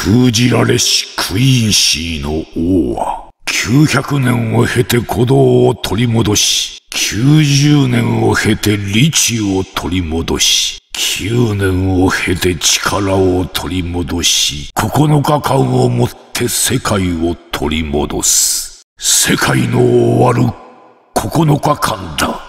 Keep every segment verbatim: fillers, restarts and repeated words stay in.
封じられしクイーンシーの王はきゅうひゃくねんを経て鼓動を取り戻し、きゅうじゅうねんを経て理智を取り戻し、きゅうねんを経て力を取り戻し、ここのかかんをもって世界を取り戻す。世界の終わるここのかかんだ。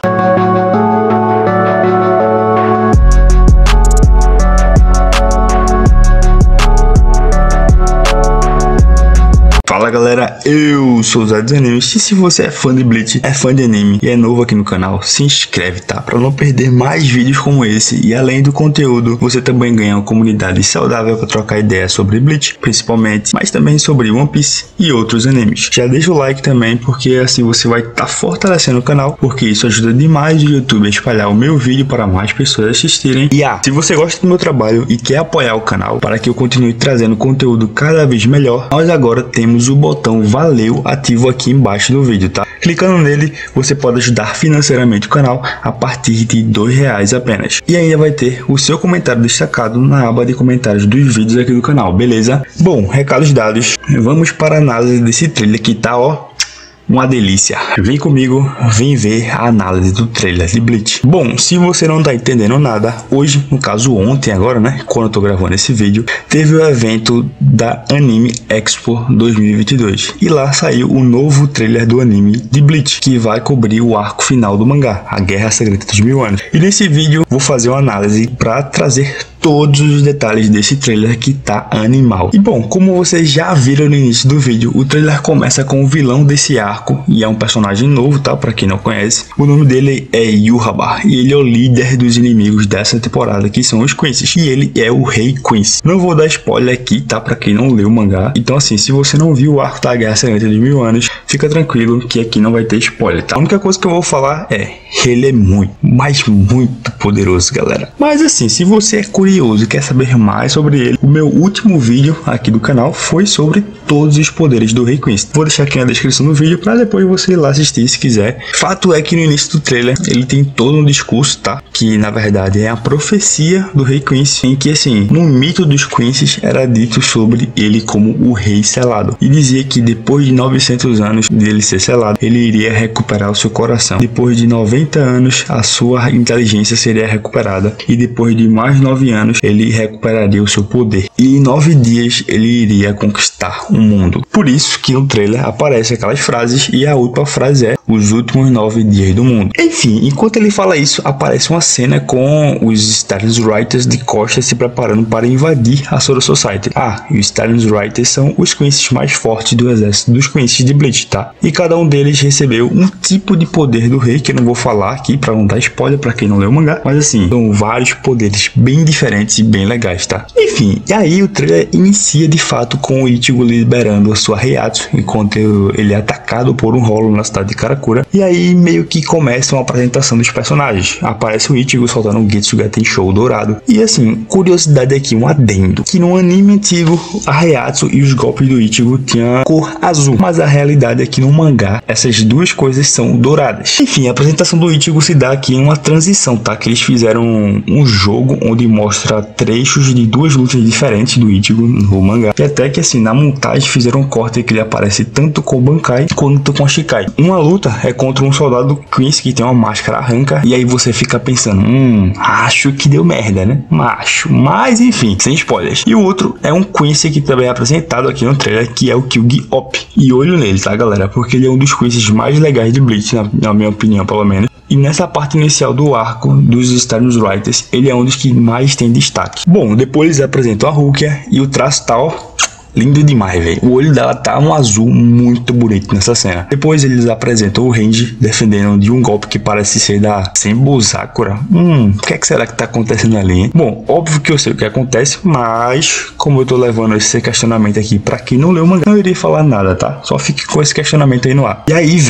Fala galera, eu sou o Zé dos Animes e se você é fã de Bleach, é fã de anime e é novo aqui no canal, se inscreve, tá? Pra não perder mais vídeos como esse e além do conteúdo, você também ganha uma comunidade saudável pra trocar ideias sobre Bleach, principalmente, mas também sobre One Piece e outros animes. Já deixa o like também, porque assim você vai estar tá fortalecendo o canal, porque isso ajuda demais o YouTube a espalhar o meu vídeo para mais pessoas assistirem. E ah, se você gosta do meu trabalho e quer apoiar o canal para que eu continue trazendo conteúdo cada vez melhor, nós agora temos o botão valeu ativo aqui embaixo do vídeo, tá? Clicando nele, você pode ajudar financeiramente o canal a partir de dois reais apenas. E ainda vai ter o seu comentário destacado na aba de comentários dos vídeos aqui do canal, beleza? Bom, recados dados, vamos para a análise desse trailer que tá, ó, uma delícia. Vem comigo, vem ver a análise do trailer de Bleach. Bom, se você não tá entendendo nada, hoje, no caso ontem agora, né, quando eu tô gravando esse vídeo, teve o evento da Anime Expo dois mil e vinte e dois. E lá saiu o novo trailer do anime de Bleach, que vai cobrir o arco final do mangá, a Guerra Secreta dos Mil Anos. E nesse vídeo, vou fazer uma análise para trazer todos os detalhes desse trailer que tá animal. E bom, como vocês já viram no início do vídeo, o trailer começa com o vilão desse arco, e é um personagem novo, tá? Pra quem não conhece. O nome dele é Yhwach, e ele é o líder dos inimigos dessa temporada, que são os Quincy's, e ele é o Rei Quincy. Não vou dar spoiler aqui, tá? Pra quem não leu o mangá. Então assim, se você não viu o arco da Guerra Secreta de Mil Anos, fica tranquilo que aqui não vai ter spoiler, tá? A única coisa que eu vou falar é, ele é muito, mas muito poderoso, galera. Mas assim, se você é curioso e quer saber mais sobre ele, o meu último vídeo aqui do canal foi sobre todos os poderes do Rei Quincy. Vou deixar aqui na descrição do vídeo para depois você ir lá assistir se quiser. Fato é que no início do trailer ele tem todo um discurso, tá? Que na verdade é a profecia do Rei Quincy, em que assim, no mito dos Quincy's era dito sobre ele como o Rei Selado. E dizia que depois de novecentos anos dele ser selado, ele iria recuperar o seu coração. Depois de noventa anos, a sua inteligência seria recuperada. E depois de mais nove anos, ele recuperaria o seu poder. E em nove dias ele iria conquistar o mundo. Por isso que no trailer aparece aquelas frases e a última frase é os últimos nove dias do mundo. Enfim, enquanto ele fala isso, aparece uma cena com os Stardust Riders de costas se preparando para invadir a Soul Society. Ah, e os Stardust Riders são os Quincy's mais fortes do exército dos Quincy's de Bleach, tá? E cada um deles recebeu um tipo de poder do rei, que eu não vou falar aqui para não dar spoiler para quem não leu o mangá, mas assim, são vários poderes bem diferentes e bem legais, tá? Enfim, e aí o trailer inicia de fato com o Ichigo liberando a sua Reiatsu, enquanto ele é atacado por um rolo na cidade de Karakura. E aí meio que começa uma apresentação dos personagens. Aparece o Ichigo soltando um Getsuga Tensho dourado. E assim, curiosidade aqui, um adendo, que no anime antigo a Reiatsu e os golpes do Ichigo tinham cor azul, mas a realidade é que no mangá essas duas coisas são douradas. Enfim, a apresentação do Ichigo se dá aqui em uma transição, tá? Que eles fizeram um jogo onde mostra trechos de duas lutas diferentes do Ichigo no mangá, e até que assim, na montagem fizeram um corte que ele aparece tanto com o Bankai quanto com a Shikai. Uma luta é contra um soldado Quincy que tem uma máscara arranca, e aí você fica pensando, hum, acho que deu merda, né? Macho, mas enfim, sem spoilers. E o outro é um Quincy que também é apresentado aqui no trailer, que é o Kyugi-Op. E olho nele, tá galera? Porque ele é um dos Quincy's mais legais de Bleach, na, na minha opinião, pelo menos. E nessa parte inicial do arco dos Stardust Riders, ele é um dos que mais tem destaque. Bom, depois eles apresentam a Rukia e o traço tal, lindo demais, velho. O olho dela tá um azul muito bonito nessa cena. Depois eles apresentam o Range defendendo de um golpe que parece ser da Senbou Sakura. Hum, o que é que será que tá acontecendo ali, hein? Bom, óbvio que eu sei o que acontece, mas como eu tô levando esse questionamento aqui pra quem não leu o mangá, não irei falar nada, tá? Só fique com esse questionamento aí no ar. E aí, velho,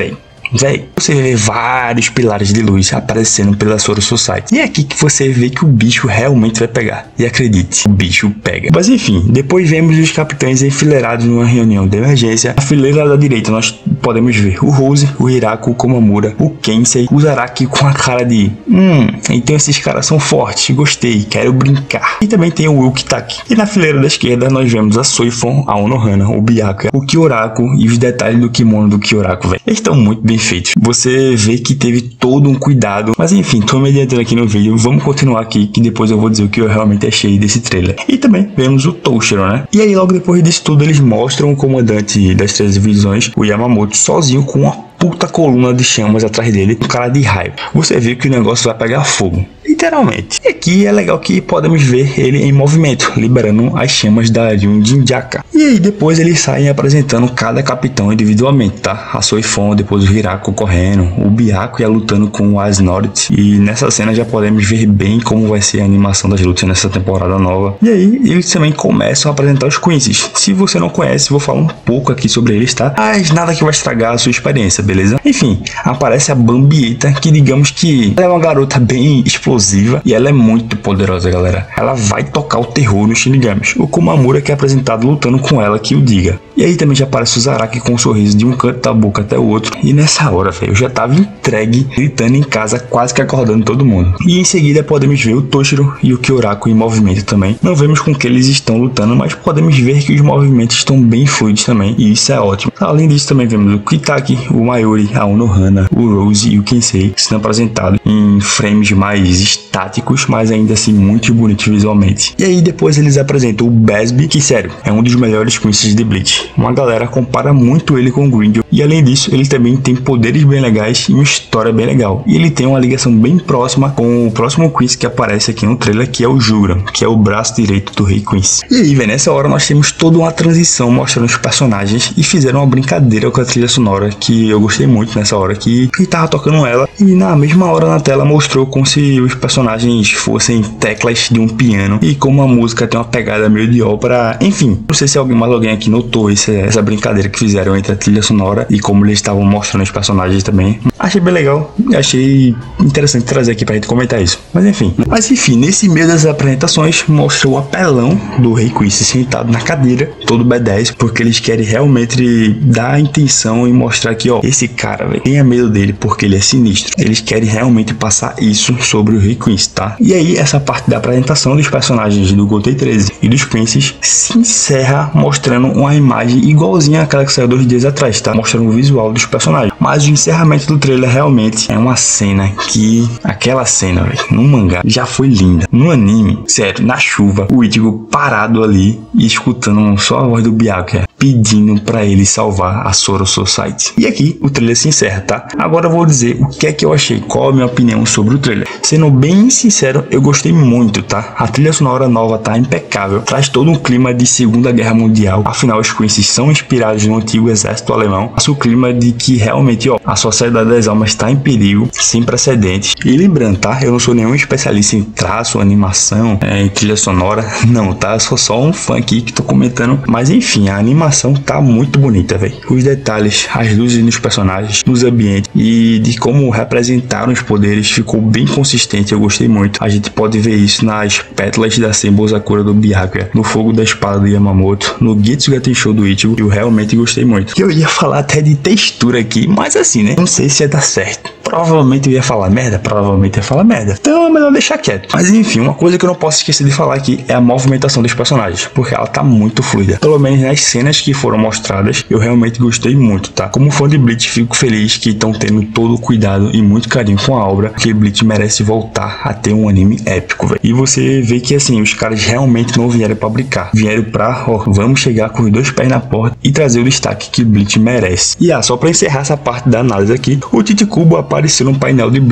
Véi, você vê vários pilares de luz aparecendo pela Zoro Society. E é aqui que você vê que o bicho realmente vai pegar. E acredite, o bicho pega. Mas enfim, depois vemos os capitães enfileirados numa reunião de emergência. Na fileira da direita nós podemos ver o Rose, o Hiraku, o Komamura, o Kensei, o Zaraki com a cara de Hum, então esses caras são fortes, gostei, quero brincar. E também tem o Ukitake. E na fileira da esquerda nós vemos a Soifon, a Onohana, o Byakuya, o Kyoraku e os detalhes do kimono do Kyoraku, velho. Eles estão muito bem feitos. Você vê que teve todo um cuidado. Mas enfim, tô me adiantando aqui no vídeo. Vamos continuar aqui, que depois eu vou dizer o que eu realmente achei desse trailer. E também vemos o Toshiro, né? E aí logo depois disso tudo eles mostram o comandante das três divisões, o Yamamoto, sozinho com uma puta coluna de chamas atrás dele, um cara de raiva. Você vê que o negócio vai pegar fogo, literalmente. E aqui é legal que podemos ver ele em movimento, liberando as chamas da Ryun Jinjaka. E aí depois eles saem apresentando cada capitão individualmente, tá? A Soifon, depois o Hiraku correndo, o Byakuya lutando com o Asnorit. E nessa cena já podemos ver bem como vai ser a animação das lutas nessa temporada nova. E aí eles também começam a apresentar os Quincy's. Se você não conhece, vou falar um pouco aqui sobre eles, tá? Mas nada que vai estragar a sua experiência, beleza? Enfim, aparece a Bambieta, que digamos que ela é uma garota bem explosiva e ela é muito poderosa, galera. Ela vai tocar o terror nos Shinigamis. O Komamura, que é apresentado lutando com ela, que o diga. E aí também já aparece o Zaraki com um sorriso de um canto da boca até o outro. E nessa hora, velho, eu já tava entregue, gritando em casa, quase que acordando todo mundo. E em seguida podemos ver o Toshiro e o Kyoraku em movimento também. Não vemos com que eles estão lutando, mas podemos ver que os movimentos estão bem fluidos também. E isso é ótimo. Além disso, também vemos o Kitaki, o Mayuri, a Onohana, o Rose e o Kensei sendo apresentados em frames mais estáticos, mas ainda assim muito bonitos visualmente. E aí depois eles apresentam o Basby, que sério, é um dos melhores Quincy's de Bleach. Uma galera compara muito ele com o Grindel. E além disso, ele também tem poderes bem legais e uma história bem legal. E ele tem uma ligação bem próxima com o próximo Quincy que aparece aqui no trailer, que é o Juran, que é o braço direito do Rei Quincy. E aí, velho, nessa hora nós temos toda uma transição mostrando os personagens e fizeram uma brincadeira com a trilha sonora que eu gostei muito nessa hora, que ele tava tocando ela e na mesma hora na tela mostrou como se os personagens fossem teclas de um piano e como a música tem uma pegada meio de ópera. Enfim, não sei se alguém mais alguém aqui notou esse, essa brincadeira que fizeram entre a trilha sonora e como eles estavam mostrando os personagens também. Achei bem legal e achei interessante trazer aqui pra gente comentar isso. Mas enfim, mas enfim, nesse meio das apresentações mostrou o apelão do Rei Quincy sentado na cadeira, todo B dez, porque eles querem realmente dar a intenção e mostrar que, ó, esse cara, velho, tenha medo dele porque ele é sinistro. Eles querem realmente passar isso sobre o Rei Quincy, tá? E aí essa parte da apresentação dos personagens do Gotei treze e dos Quincy's se encerra mostrando uma imagem igualzinha àquela que saiu dois dias atrás, tá? Mostrando o visual dos personagens. Mas o encerramento do trailer realmente é uma cena que... Aquela cena, velho, no mangá já foi linda. No anime, sério, na chuva, o Ichigo parado ali e escutando só a voz do Byakuya pedindo pra ele salvar a Zoro Society. E aqui o trailer se encerra, tá? Agora eu vou dizer o que é que eu achei, qual a minha opinião sobre o trailer. Sendo bem sincero, eu gostei muito, tá? A trilha sonora nova tá impecável, traz todo um clima de Segunda Guerra Mundial, afinal os Quincy's são inspirados no antigo exército alemão. Passa o clima de que realmente, ó, a Sociedade das Almas tá em perigo, sem precedentes. E lembrando, tá? Eu não sou nenhum especialista em traço, animação, é, em trilha sonora, não, tá? Eu sou só um fã aqui que tô comentando, mas enfim, a animação tá muito bonita, velho. Os detalhes, as luzes nos personagens, nos ambientes e de como representaram os poderes ficou bem consistente, eu gostei muito. A gente pode ver isso nas pétalas da Senbou Sakura do Byakuya, no fogo da espada do Yamamoto, no Getsuga Tensho do Ichigo, eu realmente gostei muito. Eu ia falar até de textura aqui, mas assim, né? Não sei se ia dar certo. Provavelmente eu ia falar merda, provavelmente ia falar merda. Então é melhor deixar quieto. Mas enfim, uma coisa que eu não posso esquecer de falar aqui é a movimentação dos personagens, porque ela tá muito fluida. Pelo menos nas cenas que foram mostradas, eu realmente gostei muito, tá? Como fã de Bleach, fico feliz que estão tendo todo o cuidado e muito carinho com a obra, que Bleach merece voltar a ter um anime épico, velho. E você vê que assim, os caras realmente não vieram pra brincar. Vieram pra, ó, vamos chegar com os dois pés na porta e trazer o destaque que Bleach merece. E ah, só pra encerrar essa parte da análise aqui, o Tite Kubo apareceu no painel de Bleach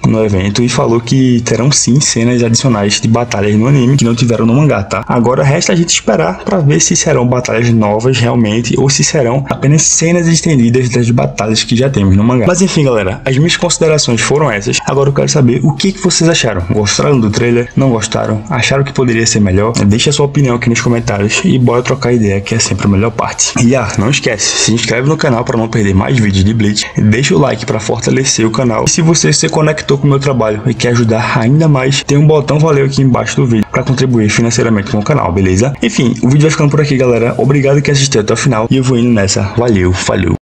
no evento e falou que terão sim cenas adicionais de batalhas no anime que não tiveram no mangá, tá? Agora resta a gente esperar para ver se serão batalhas novas realmente ou se serão apenas cenas estendidas das batalhas que já temos no mangá. Mas enfim, galera, as minhas considerações foram essas. Agora eu quero saber o que, que vocês acharam. Gostaram do trailer? Não gostaram? Acharam que poderia ser melhor? Deixa a sua opinião aqui nos comentários e bora trocar ideia, que é sempre a melhor parte. E ah, não esquece, se inscreve no canal para não perder mais vídeos de Bleach, deixa o like para fortalecer o canal. E se você se conectou com o meu trabalho e quer ajudar ainda mais, tem um botão valeu aqui embaixo do vídeo para contribuir financeiramente com o canal, beleza? Enfim, o vídeo vai ficando por aqui, galera. Obrigado que assistiu até o final e eu vou indo nessa. Valeu, falou!